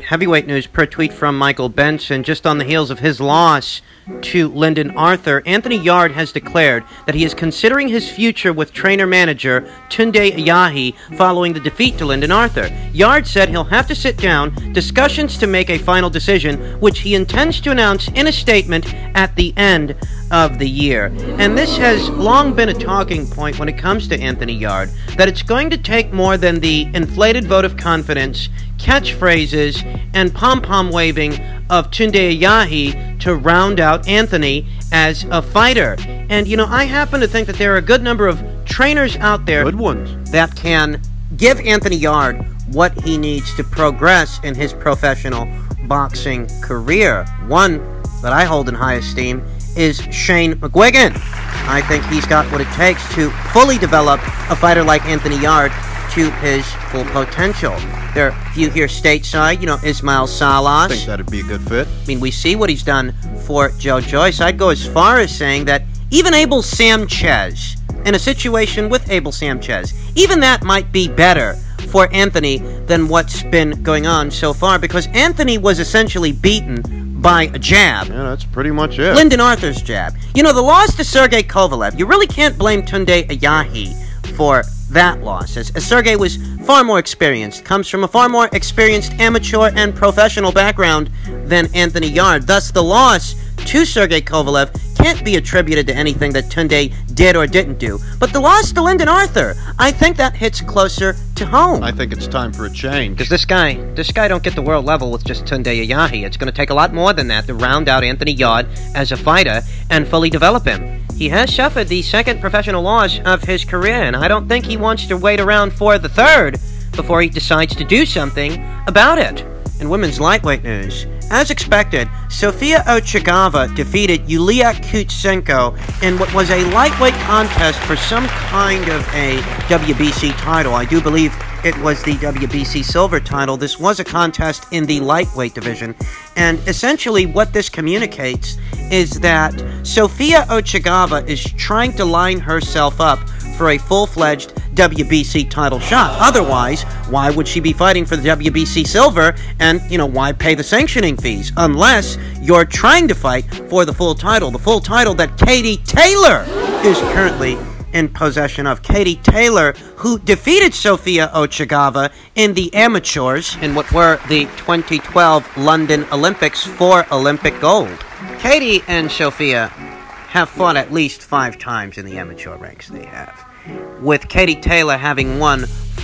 heavyweight news per tweet from Michael Benson. Just on the heels of his loss to Lyndon Arthur, Anthony Yarde has declared that he is considering his future with trainer-manager Tunde Ayaji following the defeat to Lyndon Arthur. Yarde said he'll have to sit down, discussions to make a final decision, which he intends to announce in a statement at the end of the year. And this has long been a talking point when it comes to Anthony Yarde, that it's going to take more than the inflated vote of confidence, catchphrases, and pom-pom waving of Tunde Ayaji to round out Anthony as a fighter. And, you know, I happen to think that there are a good number of trainers out there good ones that can give Anthony Yarde what he needs to progress in his professional boxing career. One that I hold in high esteem is Shane McGuigan. I think he's got what it takes to fully develop a fighter like Anthony Yarde to his full potential. There are a few here stateside, you know, Ismail Salas. I think that'd be a good fit. I mean, we see what he's done for Joe Joyce. I'd go as far as saying that even Abel Sanchez, in a situation with Abel Sanchez, even that might be better for Anthony than what's been going on so far, because Anthony was essentially beaten by a jab. Yeah, that's pretty much it. Lyndon Arthur's jab. You know, the loss to Sergey Kovalev, you really can't blame Tunde Ayaji for that loss, as Sergey was far more experienced, comes from a far more experienced amateur and professional background than Anthony Yarde. Thus, the loss to Sergey Kovalev can't be attributed to anything that Tunde did or didn't do. But the loss to Lyndon Arthur, I think that hits closer to home. I think it's time for a change. Because this guy don't get the world level with just Tunde Ayaji. It's going to take a lot more than that to round out Anthony Yarde as a fighter and fully develop him. He has suffered the second professional loss of his career, and I don't think he wants to wait around for the third before he decides to do something about it. In women's lightweight news, as expected, Sofia Ochigava defeated Yulia Kutsenko in what was a lightweight contest for some kind of a WBC title. I do believe it was the WBC silver title. This was a contest in the lightweight division. And essentially what this communicates is that Sofia Ochigava is trying to line herself up for a full-fledged WBC title shot. Otherwise, why would she be fighting for the WBC silver? And, you know, why pay the sanctioning fees? Unless you're trying to fight for the full title that Katie Taylor is currently in possession of. Katie Taylor, who defeated Sofia Ochigava in the amateurs in what were the 2012 London Olympics for Olympic gold. Katie and Sofia have fought at least 5 times in the amateur ranks. They have, with Katie Taylor having won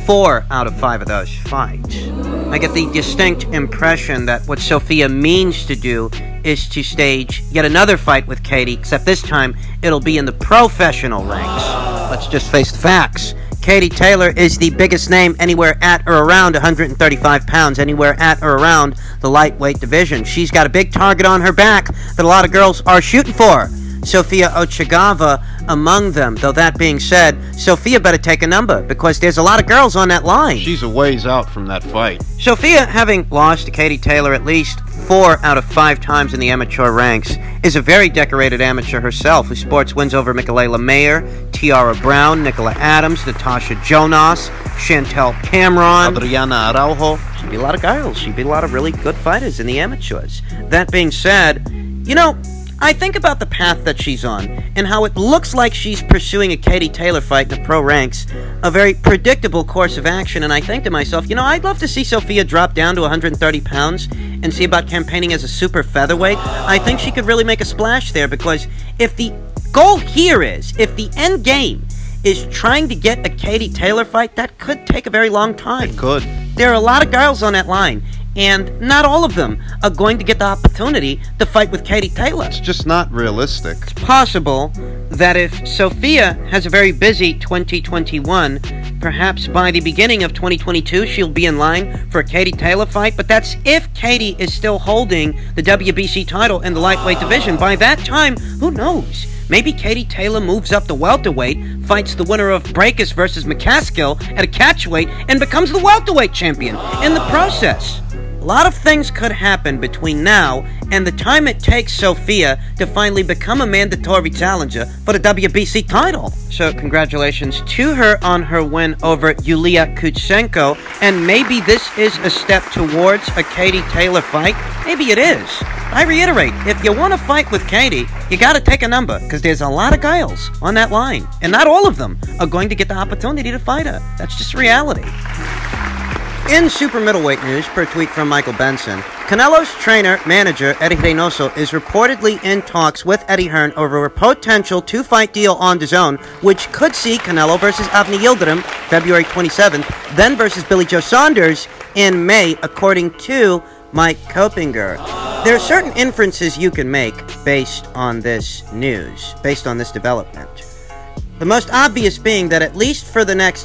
4 out of 5 of those fights. I get the distinct impression that what Sofia means to do is to stage yet another fight with Katie, except this time it'll be in the professional ranks. Let's just face the facts. Katie Taylor is the biggest name anywhere at or around 135 pounds, anywhere at or around the lightweight division. She's got a big target on her back that a lot of girls are shooting for. Sofia Ochigava among them. Though that being said, Sofia better take a number, because there's a lot of girls on that line. She's a ways out from that fight. Sofia, having lost to Katie Taylor at least 4 out of 5 times in the amateur ranks, is a very decorated amateur herself, who sports wins over Michaela Mayer, Tiara Brown, Nicola Adams, Natasha Jonas, Chantel Cameron, Adriana Araujo. She'd be a lot of girls. She'd be a lot of really good fighters in the amateurs. That being said, you know, I think about the path that she's on, and how it looks like she's pursuing a Katie Taylor fight in the pro ranks, a very predictable course of action, and I think to myself, you know, I'd love to see Sofia drop down to 130 pounds and see about campaigning as a super featherweight. I think she could really make a splash there, because if the goal here is, if the end game is trying to get a Katie Taylor fight, that could take a very long time. It could. There are a lot of girls on that line, and not all of them are going to get the opportunity to fight with Katie Taylor. It's just not realistic. It's possible that if Sofia has a very busy 2021, perhaps by the beginning of 2022, she'll be in line for a Katie Taylor fight, but that's if Katie is still holding the WBC title in the lightweight division. By that time, who knows? Maybe Katie Taylor moves up to welterweight, fights the winner of Breakus versus McCaskill at a catchweight, and becomes the welterweight champion in the process. A lot of things could happen between now and the time it takes Sofia to finally become a mandatory challenger for the WBC title. So congratulations to her on her win over Yulia Kutsenko, and maybe this is a step towards a Katie Taylor fight. Maybe it is. I reiterate, if you want to fight with Katie, you gotta take a number, because there's a lot of girls on that line, and not all of them are going to get the opportunity to fight her. That's just reality. In super middleweight news, per tweet from Michael Benson, Canelo's trainer-manager, Eddie Reynoso, is reportedly in talks with Eddie Hearn over a potential two-fight deal on DAZN, which could see Canelo versus Avni Yildirim, February 27th, then versus Billy Joe Saunders in May, according to Mike Kopinger. There are certain inferences you can make based on this news, based on this development. The most obvious being that at least for the next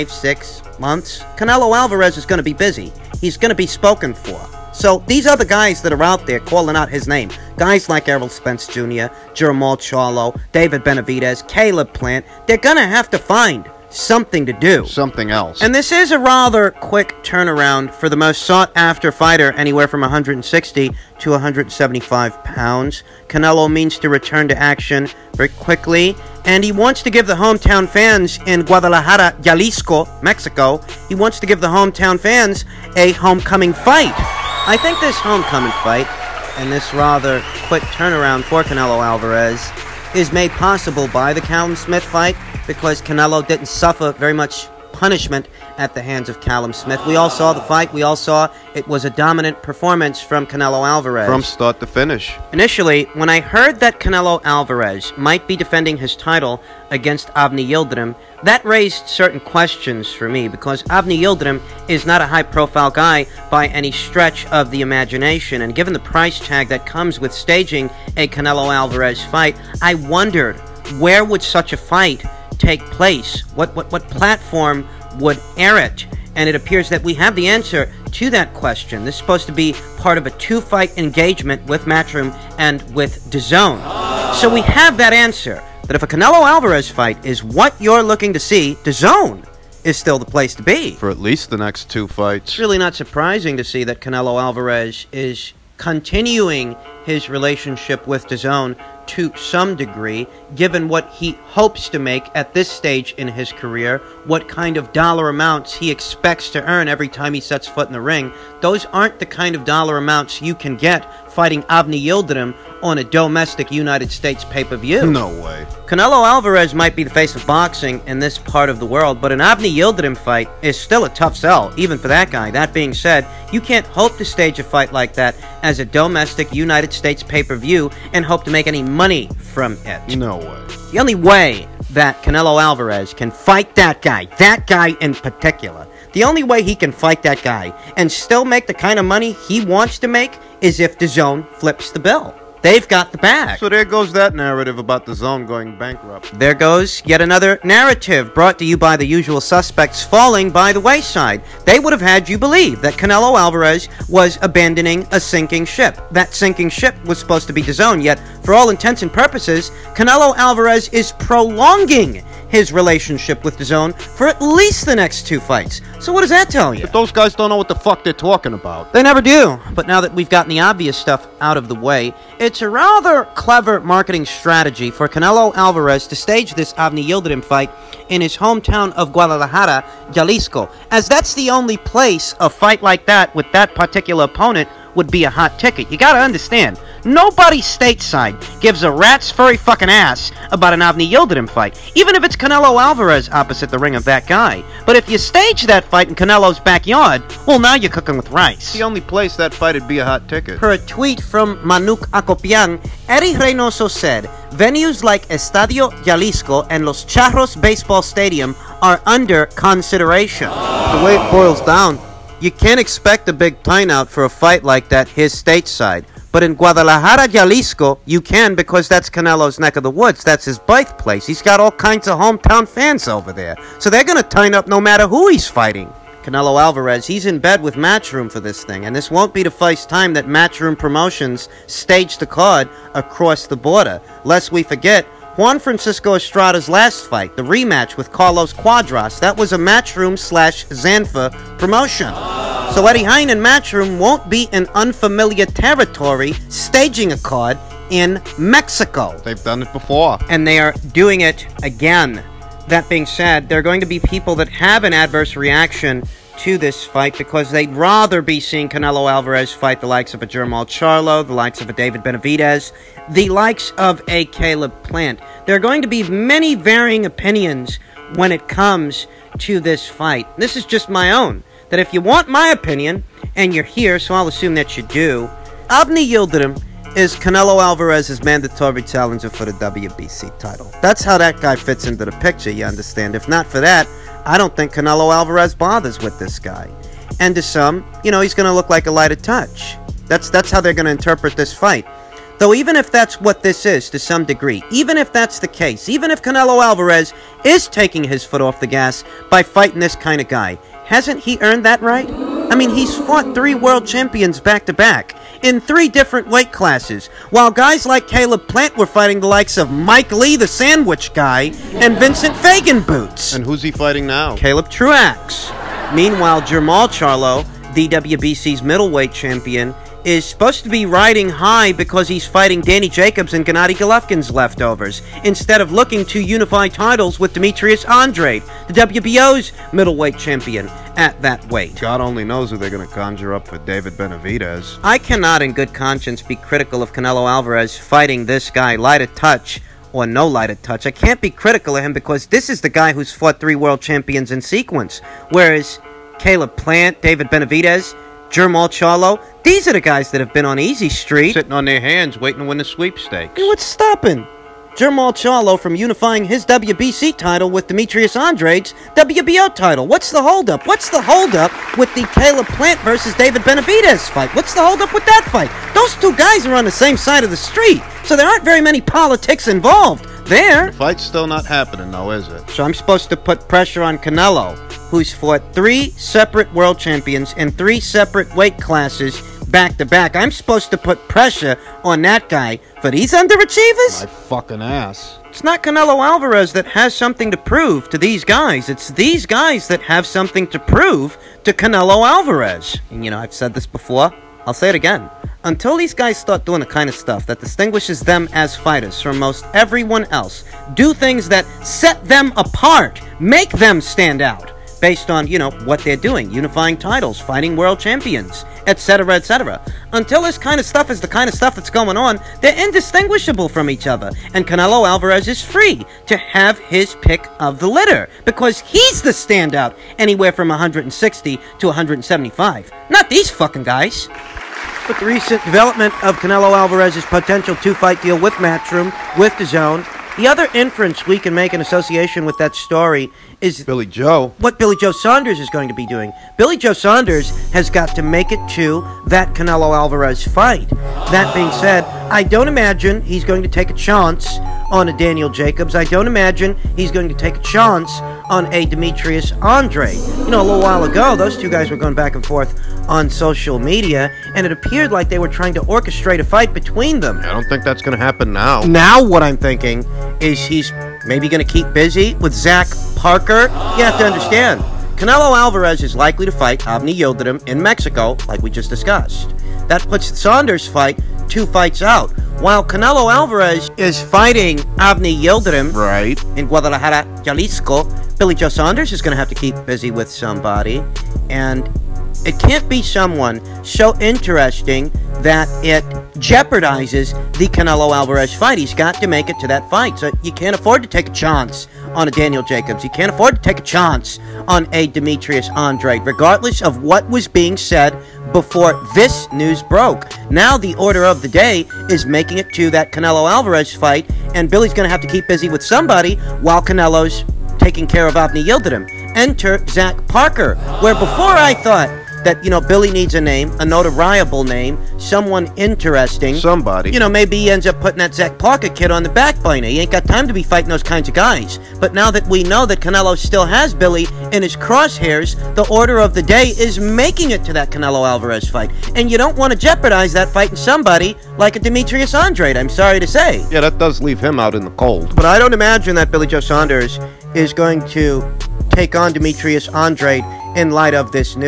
5-6 months, Canelo Alvarez is going to be busy. He's going to be spoken for. So these other guys that are out there calling out his name, guys like Errol Spence Jr., Jermall Charlo, David Benavidez, Caleb Plant, they're going to have to find something to do. Something else. And this is a rather quick turnaround for the most sought-after fighter, anywhere from 160 to 175 pounds. Canelo means to return to action very quickly, and he wants to give the hometown fans in Guadalajara, Jalisco, Mexico, he wants to give the hometown fans a homecoming fight. I think this homecoming fight, and this rather quick turnaround for Canelo Alvarez, is made possible by the Callum Smith fight, because Canelo didn't suffer very much punishment at the hands of Callum Smith. We all saw the fight. We all saw it was a dominant performance from Canelo Alvarez. From start to finish. Initially, when I heard that Canelo Alvarez might be defending his title against Avni Yildirim, that raised certain questions for me, because Avni Yildirim is not a high-profile guy by any stretch of the imagination, and given the price tag that comes with staging a Canelo Alvarez fight, I wondered, where would such a fight take place? What platform would air it? And it appears that we have the answer to that question. This is supposed to be part of a two-fight engagement with Matchroom and with DAZN. So we have that answer, that if a Canelo Alvarez fight is what you're looking to see, DAZN is still the place to be. For at least the next two fights. It's really not surprising to see that Canelo Alvarez is continuing his relationship with DAZN to some degree, given what he hopes to make at this stage in his career, what kind of dollar amounts he expects to earn every time he sets foot in the ring. Those aren't the kind of dollar amounts you can get fighting Avni Yildirim on a domestic United States pay-per-view. No way. Canelo Alvarez might be the face of boxing in this part of the world, but an Avni Yildirim fight is still a tough sell, even for that guy. That being said, you can't hope to stage a fight like that as a domestic United States pay-per-view and hope to make any money from it. No way. The only way that Canelo Alvarez can fight that guy in particular, the only way he can fight that guy and still make the kind of money he wants to make is if DAZN flips the bill. They've got the bag. So there goes that narrative about DAZN going bankrupt. There goes yet another narrative brought to you by the usual suspects falling by the wayside. They would have had you believe that Canelo Alvarez was abandoning a sinking ship. That sinking ship was supposed to be DAZN, yet for all intents and purposes, Canelo Alvarez is prolonging his relationship with DAZN for at least the next two fights. So what does that tell you? But those guys don't know what the fuck they're talking about. They never do. But now that we've gotten the obvious stuff out of the way, it's a rather clever marketing strategy for Canelo Alvarez to stage this Avni Yildirim fight in his hometown of Guadalajara, Jalisco, as that's the only place a fight like that with that particular opponent would be a hot ticket. You gotta understand, nobody stateside gives a rat's furry fucking ass about an Avni Yildirim fight, even if it's Canelo Alvarez opposite the ring of that guy. But if you stage that fight in Canelo's backyard, well, now you're cooking with rice. The only place that fight'd be a hot ticket. Per a tweet from Manuk Acopian, Eddie Reynoso said, venues like Estadio Jalisco and Los Charros Baseball Stadium are under consideration. The way it boils down, you can't expect a big turnout for a fight like that here stateside. But in Guadalajara, Jalisco, you can, because that's Canelo's neck of the woods. That's his birthplace. He's got all kinds of hometown fans over there. So they're going to turn up no matter who he's fighting. Canelo Alvarez, he's in bed with Matchroom for this thing, and this won't be the first time that Matchroom Promotions staged the card across the border. Lest we forget, Juan Francisco Estrada's last fight, the rematch with Carlos Cuadras, that was a Matchroom/Zanfa promotion. So Eddie Hearn and Matchroom won't be in unfamiliar territory staging a card in Mexico. They've done it before. And they are doing it again. That being said, there are going to be people that have an adverse reaction to this fight because they'd rather be seeing Canelo Alvarez fight the likes of a Jermall Charlo, the likes of a David Benavidez, the likes of a Caleb Plant. There are going to be many varying opinions when it comes to this fight. This is just my own. That if you want my opinion, and you're here, so I'll assume that you do, Avni Yildirim is Canelo Alvarez's mandatory challenger for the WBC title. That's how that guy fits into the picture, you understand? If not for that, I don't think Canelo Alvarez bothers with this guy. And to some, you know, he's going to look like a lighter touch. That's how they're going to interpret this fight. Though even if that's what this is, to some degree, even if that's the case, even if Canelo Alvarez is taking his foot off the gas by fighting this kind of guy, hasn't he earned that right? I mean, he's fought 3 world champions back-to-back in 3 different weight classes, while guys like Caleb Plant were fighting the likes of Mike Lee, the sandwich guy, and Vincent Fagan Boots. And who's he fighting now? Caleb Truax. Meanwhile, Jermall Charlo, the WBC's middleweight champion, is supposed to be riding high because he's fighting Danny Jacobs and Gennady Golovkin's leftovers, instead of looking to unify titles with Demetrius Andrade, the WBO's middleweight champion, at that weight. God only knows who they're going to conjure up for David Benavidez. I cannot in good conscience be critical of Canelo Alvarez fighting this guy light of touch or no light of touch. I can't be critical of him because this is the guy who's fought 3 world champions in sequence, whereas Caleb Plant, David Benavidez, Jermall Charlo, these are the guys that have been on easy street. Sitting on their hands waiting to win the sweepstakes. Hey, what's stopping Jermall Charlo from unifying his WBC title with Demetrius Andrade's WBO title? What's the holdup? What's the holdup with the Caleb Plant versus David Benavidez fight? What's the holdup with that fight? Those 2 guys are on the same side of the street, so there aren't very many politics involved there. The fight's still not happening, though, is it? So I'm supposed to put pressure on Canelo, who's fought 3 separate world champions in 3 separate weight classes back-to-back. I'm supposed to put pressure on that guy for these underachievers? My fucking ass. It's not Canelo Alvarez that has something to prove to these guys. It's these guys that have something to prove to Canelo Alvarez. And you know, I've said this before. I'll say it again. Until these guys start doing the kind of stuff that distinguishes them as fighters from most everyone else, do things that set them apart, make them stand out, based on, you know, what they're doing, unifying titles, fighting world champions, etc., etc. Until this kind of stuff is the kind of stuff that's going on, they're indistinguishable from each other, and Canelo Alvarez is free to have his pick of the litter, because he's the standout anywhere from 160 to 175, not these fucking guys. With the recent development of Canelo Alvarez's potential 2-fight deal with Matchroom, with DAZN, the other inference we can make in association with that story is Billy Joe. What Billy Joe Saunders is going to be doing. Billy Joe Saunders has got to make it to that Canelo Alvarez fight. That being said, I don't imagine he's going to take a chance on a Daniel Jacobs. I don't imagine he's going to take a chance on a Demetrius Andrade. You know, a little while ago, those 2 guys were going back and forth on social media, and it appeared like they were trying to orchestrate a fight between them. I don't think that's going to happen now. Now what I'm thinking is he's maybe going to keep busy with Zach Parker. You have to understand, Canelo Alvarez is likely to fight Avni Yildirim in Mexico, like we just discussed. That puts the Saunders fight 2 fights out. While Canelo Alvarez is fighting Avni Yildirim Right. in Guadalajara, Jalisco, Billy Joe Saunders is going to have to keep busy with somebody, and it can't be someone so interesting that it jeopardizes the Canelo Alvarez fight. He's got to make it to that fight. So you can't afford to take a chance on a Daniel Jacobs. You can't afford to take a chance on a Demetrius Andrade, regardless of what was being said before this news broke. Now the order of the day is making it to that Canelo Alvarez fight, and Billy's going to have to keep busy with somebody while Canelo's taking care of Avni Yildirim. Enter Zach Parker, where before I thought that, you know, Billy needs a name, a notoriable name, someone interesting. Somebody. You know, maybe he ends up putting that Zach Parker kid on the back burner. He ain't got time to be fighting those kinds of guys. But now that we know that Canelo still has Billy in his crosshairs, the order of the day is making it to that Canelo Alvarez fight. And you don't want to jeopardize that fight in somebody like a Demetrius Andrade, I'm sorry to say. Yeah, that does leave him out in the cold. But I don't imagine that Billy Joe Saunders is going to take on Demetrius Andrade in light of this news.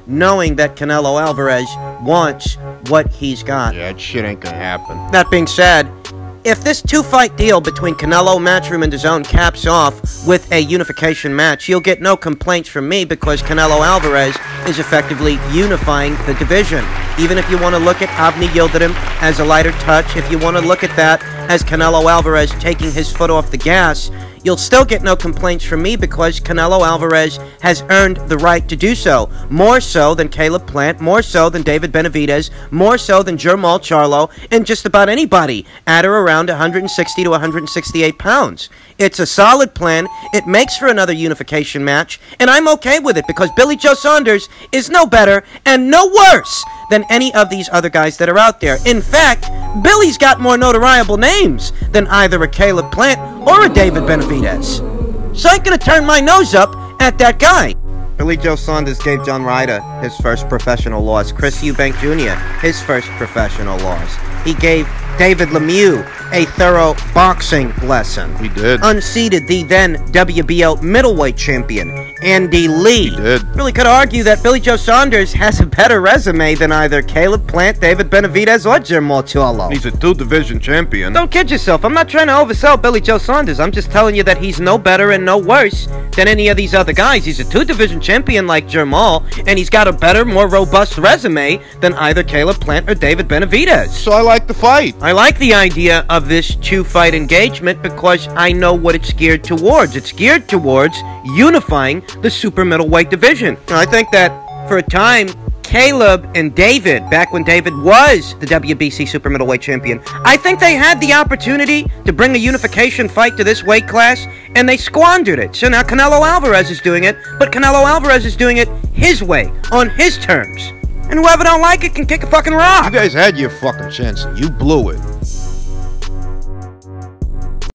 knowing that Canelo Alvarez wants what he's got. Yeah, that shit ain't gonna happen. That being said, if this two-fight deal between Canelo, Matchroom, and DAZN caps off with a unification match, you'll get no complaints from me because Canelo Alvarez is effectively unifying the division. Even if you want to look at Avni Yildirim as a lighter touch, if you want to look at that as Canelo Alvarez taking his foot off the gas, you'll still get no complaints from me because Canelo Alvarez has earned the right to do so. More so than Caleb Plant, more so than David Benavidez, more so than Jermall Charlo, and just about anybody at or around 160 to 168 pounds. It's a solid plan. It makes for another unification match, and I'm okay with it because Billy Joe Saunders is no better and no worse than any of these other guys that are out there. In fact, Billy's got more notoriable names than either a Caleb Plant or a David Benavidez. So I ain't gonna turn my nose up at that guy. Billy Joe Saunders gave John Ryder his first professional loss. Chris Eubank Jr. his first professional loss. He gave David Lemieux a thorough boxing lesson. He did. Unseated the then WBO middleweight champion, Andy Lee. He did. Really could argue that Billy Joe Saunders has a better resume than either Caleb Plant, David Benavidez, or Jermall Charlo. He's a two-division champion. Don't kid yourself. I'm not trying to oversell Billy Joe Saunders. I'm just telling you that he's no better and no worse than any of these other guys. He's a two-division champion like Jermall, and he's got a better, more robust resume than either Caleb Plant or David Benavidez. So I like the fight. I like the idea of this two-fight engagement because I know what it's geared towards. It's geared towards unifying the super middleweight division. I think that for a time, Caleb and David, back when David was the WBC super middleweight champion, I think they had the opportunity to bring a unification fight to this weight class, and they squandered it. So now Canelo Alvarez is doing it, but Canelo Alvarez is doing it his way, on his terms. And whoever don't like it can kick a fucking rock. You guys had your fucking chance and you blew it.